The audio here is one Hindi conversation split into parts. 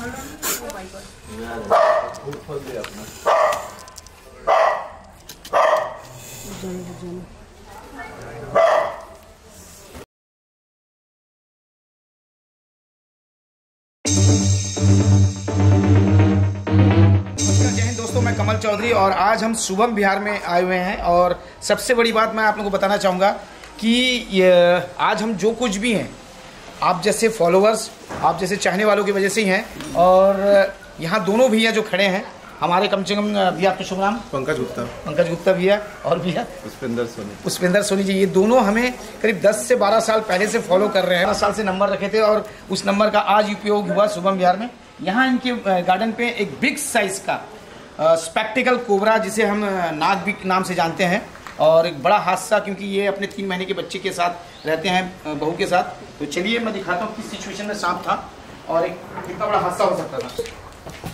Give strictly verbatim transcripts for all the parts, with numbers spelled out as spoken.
दोस्तों, मैं कमल चौधरी और आज हम शुभम विहार में आए हुए हैं। और सबसे बड़ी बात मैं आप लोगों को बताना चाहूँगा कि ये आज हम जो कुछ भी हैं, आप जैसे फॉलोअर्स, आप जैसे चाहने वालों की वजह से ही हैं। और यहाँ दोनों भैया जो खड़े हैं हमारे, कम से कम भैया आपका शुभ नाम? पंकज गुप्ता। पंकज गुप्ता भैया। और भैया पुष्पेंद्र सोनी। पुष्पेंद्र सोनी जी। ये दोनों हमें करीब दस से बारह साल पहले से फॉलो कर रहे हैं। बारह साल से नंबर रखे थे और उस नंबर का आज उपयोग हुआ शुभम विहार में। यहाँ इनके गार्डन पे एक बिग साइज का स्पेक्टिकल कोबरा, जिसे हम नाग भी नाम से जानते हैं, और एक बड़ा हादसा, क्योंकि ये अपने तीन महीने के बच्चे के साथ रहते हैं, बहू के साथ। तो चलिए मैं दिखाता हूँ किस सिचुएशन में सांप था और एक कितना बड़ा हादसा हो सकता था।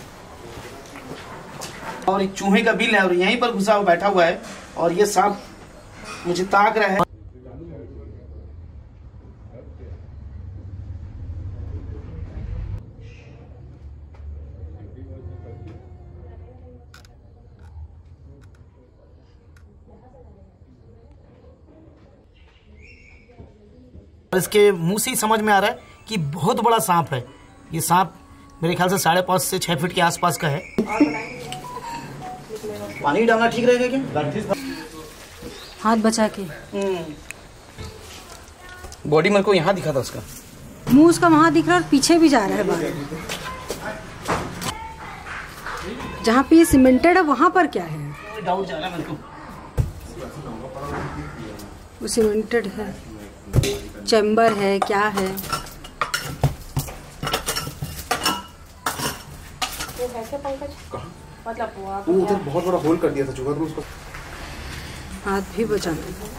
और एक चूहे का बिल है और यहीं पर घुसा हुआ बैठा हुआ है और ये सांप मुझे ताक रहा है। इसके मुंह से ही समझ में आ रहा है कि बहुत बड़ा सांप है। ये सांप मेरे ख्याल से साढ़े पाँच से छः फीट के आसपास का है। पानी डालना ठीक रहेगा क्या? हाथ बचा के। बॉडी मेरे को यहाँ दिखा था उसका, मुंह उसका वहाँ दिख रहा है और पीछे भी जा रहा है बाहर। जहाँ पे ये सीमेंटेड है वहाँ पर क्या है? डाउट जा रहा है मेरे को। वो सीमेंटेड है, चैम्बर है, क्या है? मतलब वो उधर बहुत बड़ा होल कर दिया था चूहा, तो उसको हाथ भी बचा।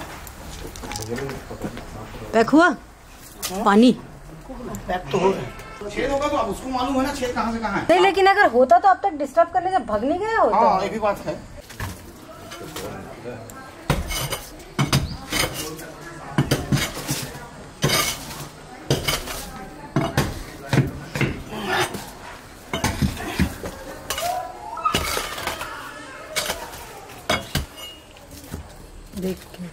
पैक हुआ पानी? पैक तो हो गया। छेद होगा तो अब उसको मालूम है ना छेद कहाँ से कहाँ है। नहीं, लेकिन अगर होता तो अब तक डिस्टर्ब करने से भाग नहीं गया होता। हाँ, ये भी बात है। देख के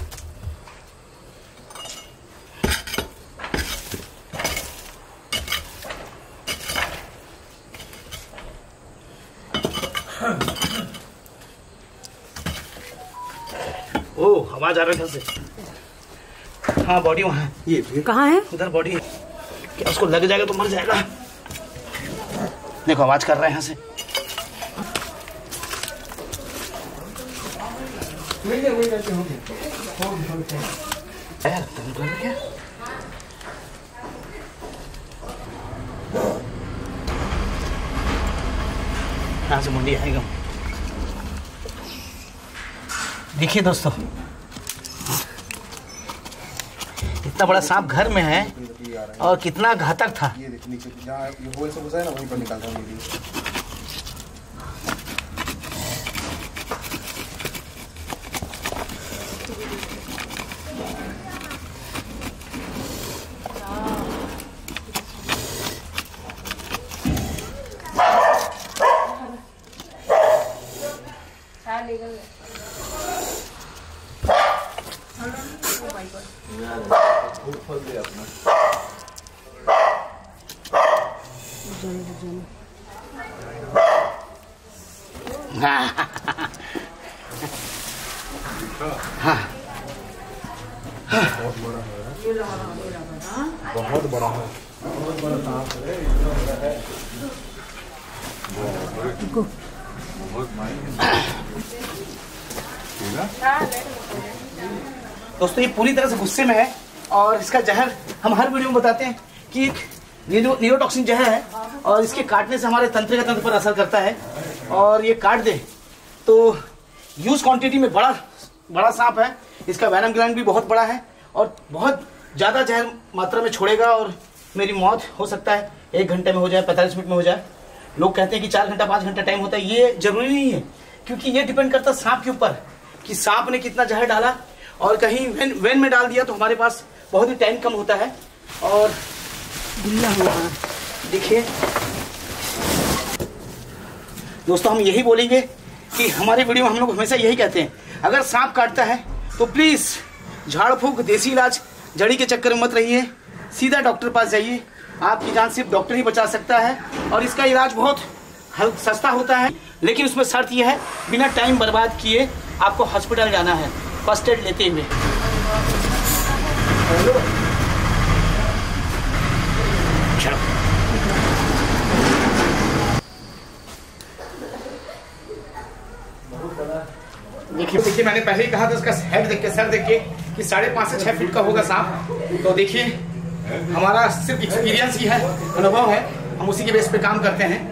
ओ, आवाज आ रहा है घर से। हाँ, बॉडी वहाँ है। ये कहाँ है? उधर बॉडी है। क्या उसको लग जाएगा तो मर जाएगा। देखो आवाज कर रहा है यहाँ से। क्या? यहाँ से मुंडी आएगा। देखिए दोस्तों, इतना बड़ा सांप घर में है और कितना घातक था। ये देखो नीचे जहाँ ये होल से घुसा है ना, वहीं पर निकालता हूँ ये। बहुत बड़ा है, बहुत बड़ा है, बहुत बड़ा सांप है। दोस्तों, ये पूरी तरह से गुस्से में है और इसका जहर हम हर वीडियो में बताते हैं कि ये जो न्यूरोटॉक्सिन जहर है और इसके काटने से हमारे तंत्रिका तंत्र पर असर करता है और ये काट दे तो यूज क्वांटिटी में बड़ा बड़ा सांप है। इसका वैनम ग्लैंड भी बहुत बड़ा है और बहुत ज़्यादा जहर मात्रा में छोड़ेगा और मेरी मौत हो सकता है एक घंटे में हो जाए, पैंतालीस मिनट में हो जाए। लोग कहते हैं कि चार घंटा पाँच घंटा टाइम होता है, ये जरूरी नहीं है, क्योंकि ये डिपेंड करता है सांप के ऊपर कि सांप ने कितना जहर डाला। और कहीं वेन वेन में डाल दिया तो हमारे पास बहुत ही टाइम कम होता है। और देखिए दोस्तों हम यही बोलेंगे कि हमारे वीडियो में हम लोग हमेशा यही कहते हैं, अगर सांप काटता है तो प्लीज़ झाड़ फूक, देसी इलाज, जड़ी के चक्कर में मत रहिए, सीधा डॉक्टर पास जाइए। आपकी जान सिर्फ डॉक्टर ही बचा सकता है और इसका इलाज बहुत हल्का सस्ता होता है, लेकिन उसमें शर्त यह है बिना टाइम बर्बाद किए आपको हॉस्पिटल जाना है फर्स्ट एड लेते हुए। देखिए देखिए मैंने पहले ही कहा था उसका हेड देख के, सर देख के कि साढ़े पाँच से छः फीट का होगा सांप। तो देखिए हमारा सिर्फ एक्सपीरियंस ही है, अनुभव है, हम उसी के बेस पे काम करते हैं।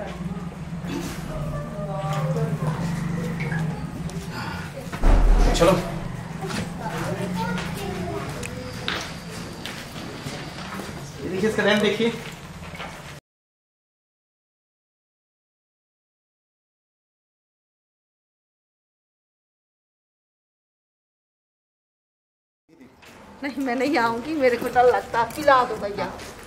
चलो देखिए इसका रैम देखिए, नहीं मैं नहीं आऊंगी, मेरे को डर लगता, पिला दो भैया।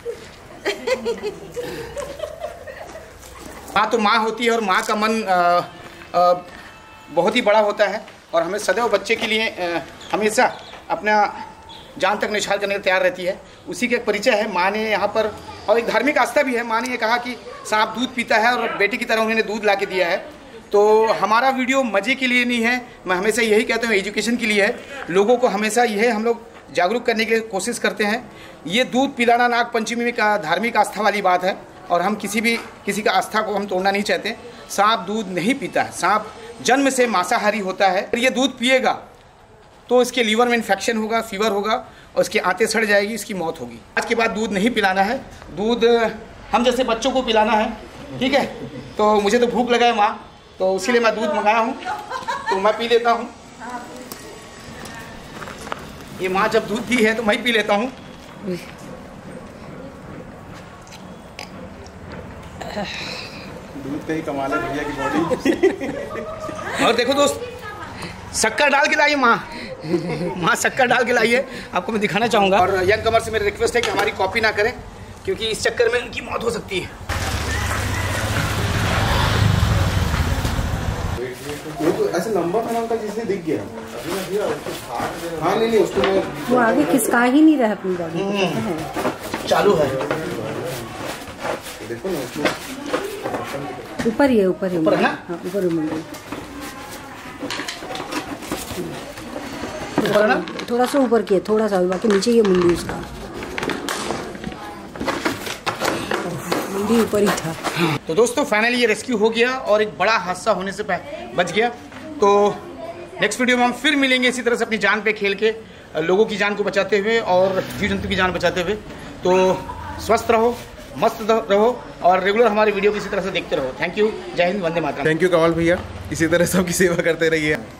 माँ तो माँ होती है और माँ का मन आ, आ, बहुत ही बड़ा होता है और हमें सदैव बच्चे के लिए आ, हमेशा अपना जान तक निछावर करने को तैयार रहती है। उसी का एक परिचय है माँ ने यहाँ पर, और एक धार्मिक आस्था भी है। माँ ने ये कहा कि सांप दूध पीता है और बेटी की तरह उन्होंने दूध ला के दिया है। तो हमारा वीडियो मज़े के लिए नहीं है, मैं हमेशा यही कहता हूँ, एजुकेशन के लिए है। लोगों को हमेशा यह हम लोग जागरूक करने की कोशिश करते हैं। ये दूध पिलाना नाग पंचमी का धार्मिक आस्था वाली बात है और हम किसी भी किसी का आस्था को हम तोड़ना नहीं चाहते। सांप दूध नहीं पीता है, सांप जन्म से मांसाहारी होता है। ये दूध पिएगा तो इसके लीवर में इन्फेक्शन होगा, फीवर होगा और इसकी आंतें सड़ जाएगी, इसकी मौत होगी। आज के बाद दूध नहीं पिलाना है, दूध हम जैसे बच्चों को पिलाना है, ठीक है। तो मुझे तो भूख लगा है माँ, तो उसी लिए मैं दूध मंगाया हूँ, तो मैं पी लेता हूँ। ये माँ जब दूध दी है तो मैं ही पी लेता हूँ। दूध का ही कमाल है भैया की बॉडी। और देखो दोस्त, शक्कर डाल के लाइए माँ, माँ शक्कर डाल के लाइए, आपको मैं दिखाना चाहूँगा। और यंग कमर से मेरी रिक्वेस्ट है कि हमारी कॉपी ना करें, क्योंकि इस चक्कर में उनकी मौत हो सकती है। वो तो ऐसे लंबा था अंकल जिसने दिख गया। हाँ नहीं नहीं उसको मैं वो आगे खिसका ही नहीं रहा अपनी गाड़ी, चालू है। देखो ना उसको ऊपर ही है, ऊपर ही ऊपर है ना? हाँ ऊपर मुंडी, ऊपर ना? थोड़ा सा ऊपर किया, थोड़ा सा, बाकी नीचे ये मुंडी उसका, मुंडी ऊपर ही था। तो दोस्तों फाइनली ये रेस्क्यू हो गया और एक बड़ा हादसा होने से बच गया। तो नेक्स्ट वीडियो में हम फिर मिलेंगे इसी तरह से अपनी जान पे खेल के, लोगों की जान को बचाते हुए और जीव जंतु की जान बचाते हुए। तो स्वस्थ रहो, मस्त रहो और रेगुलर हमारे वीडियो को इसी तरह से देखते रहो। थैंक यू, जय हिंद, वंदे मातरम। थैंक यू कमल भैया, इसी तरह सबकी सेवा करते रहिए।